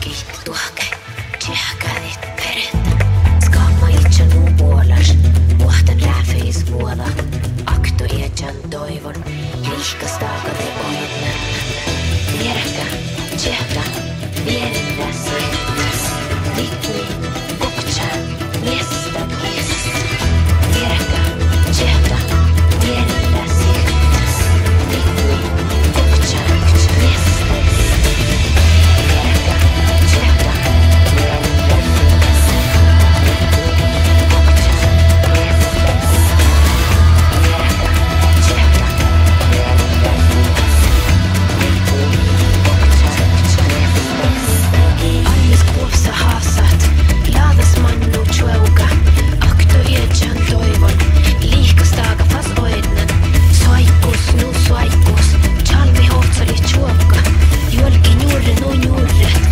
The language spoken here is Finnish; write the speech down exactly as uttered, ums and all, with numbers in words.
kiitti tuhke, tjehkädit perettä. Skamma itse nuu puolas, vuohtan läfeis vuoda. Akto iätjan toivon, lihkas taakate oinnen. Vieräkä, tjehkä, vieräkä siirtäs. Vikli, kokcha, mesta kiss. Vieräkä, tjehkä, vieräkä siirtäs. Vikli, kokcha, mesta kiss. Vieräkä, tjehkä, vieräkä siirtäs. Vikli, kokcha, mesta kiss. Vieräkä, tjehkä, vieräkä siirtäs. Vikli, kokcha, mesta kiss. Alles kuopsa haasat, laadas mannu tjueuka. Akto iätjan toivon, liihkas taaga fas oidnan. Soikus, nu soikus, chalmi hohtsali tjuokka. Juolki juurre, nu juurret.